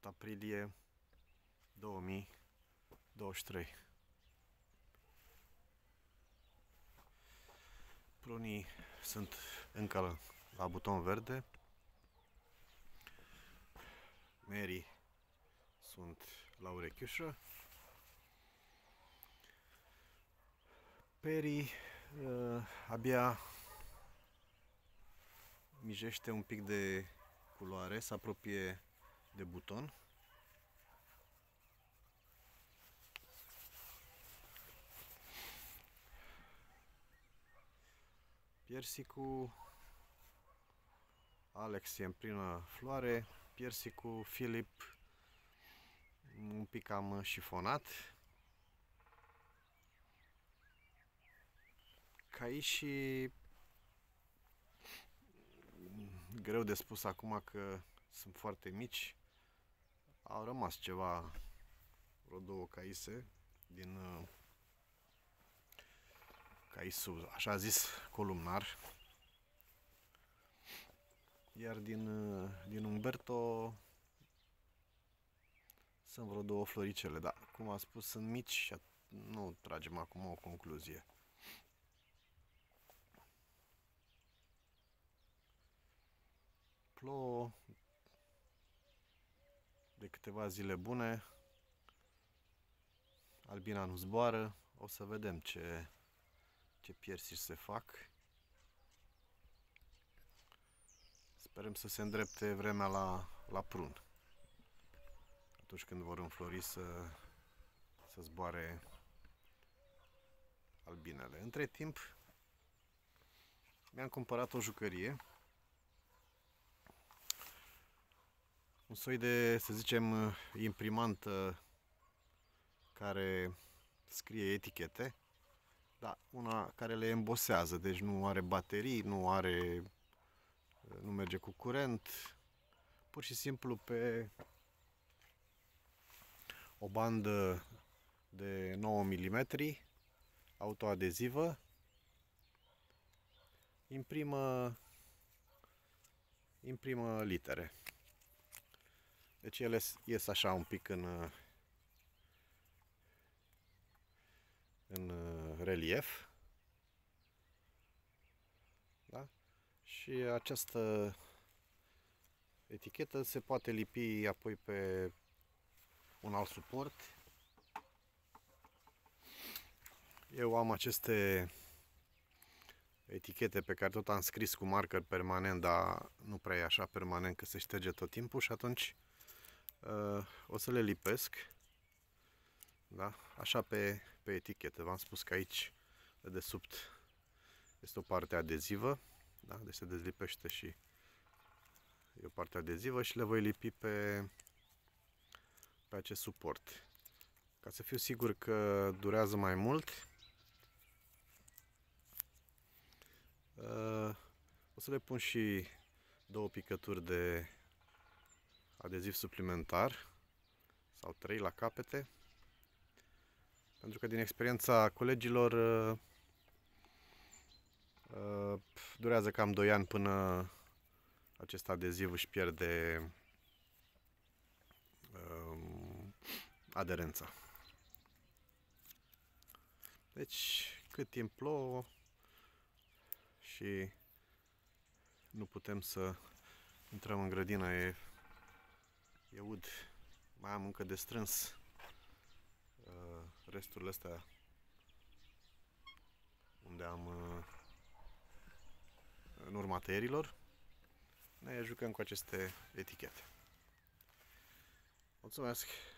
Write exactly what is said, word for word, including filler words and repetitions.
aprilie două mii douăzeci și trei. Prunii sunt încă la buton verde. Merii sunt la urechiușă. Perii uh, abia mijește un pic de culoare, se apropie de buton. Persicul Alex e în plină floare, persicul Filip un pic cam șifonat. Caișii greu de spus acum că sunt foarte mici. Au rămas ceva, vreo două caise din uh, caisul, așa zis, columnar. Iar din, uh, din Umberto sunt vreo două floricele, dar cum am spus, sunt mici și nu tragem acum o concluzie. Plouă de câteva zile bune, albina nu zboară, o să vedem ce, ce piersici se fac. Sperăm să se îndrepte vremea la, la prun, atunci când vor înflori să, să zboare albinele. Între timp mi-am cumpărat o jucărie, un soi de, să zicem, imprimantă care scrie etichete, dar una care le embosează, deci nu are baterii, nu are, nu merge cu curent, pur și simplu pe o bandă de nouă milimetri autoadezivă imprimă imprimă litere. Deci ele ies așa un pic în în relief. Da? Și această etichetă se poate lipi apoi pe un alt suport. Eu am aceste etichete pe care tot am scris cu marker permanent, dar nu prea e așa permanent că se șterge tot timpul și atunci uh, o să le lipesc, da? Așa pe, pe etichetă. V-am spus că aici de desubt este o parte adezivă, da? Deci se dezlipește și e o parte adezivă și le voi lipi pe, pe acest suport. Ca să fiu sigur că durează mai mult, o să le pun și două picături de adeziv suplimentar sau trei la capete, pentru că din experiența colegilor durează cam doi ani până acest adeziv își pierde aderența. Deci, cât timp plouă și nu putem să intrăm în grădină, e, e ud, mai am încă de strâns uh, resturile astea unde am uh, în urma tăierilor. Ne jucăm cu aceste etichete. Mulțumesc!